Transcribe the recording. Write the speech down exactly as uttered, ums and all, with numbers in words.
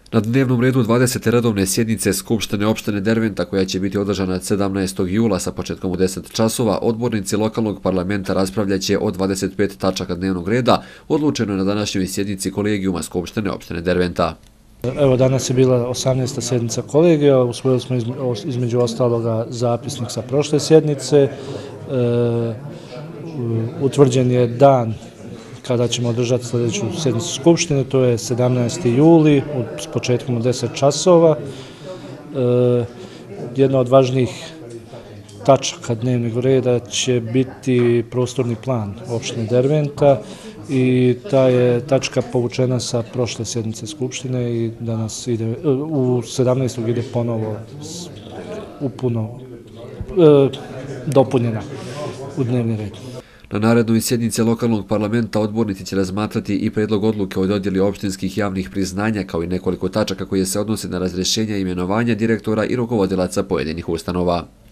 Na dnevnom redu dvadesete redovne sjednice Skupštine opštine Derventa, koja će biti održana sedamnaestog jula sa početkom u deset časova, odbornici lokalnog parlamenta raspravljaće o dvadeset pet tačaka dnevnog reda, odlučeno je na današnjoj sjednici kolegijuma Skupštine opštine Derventa. Evo, danas je bila osamnaesta sjednica kolegija, usvojili smo između ostaloga zapisnik sa prošle sjednice, e, utvrđen je dan kada ćemo održati sljedeću sjednicu Skupštine, to je sedamnaesti juli s početkom u deset časova. E, jedna od važnijih tačaka dnevnog reda će biti prostorni plan opštine Derventa i ta je tačka povučena sa prošle sjednice Skupštine i danas ide, u sedamnaestog ide ponovo upuno e, dopunjena u dnevni red. Na narednoj sjednici lokalnog parlamenta odbornici će razmatrati i predlog odluke o dodjeli opštinskih javnih priznanja, kao i nekoliko tačaka koje se odnose na razrješenja i imenovanja direktora i rukovodilaca pojedinih ustanova.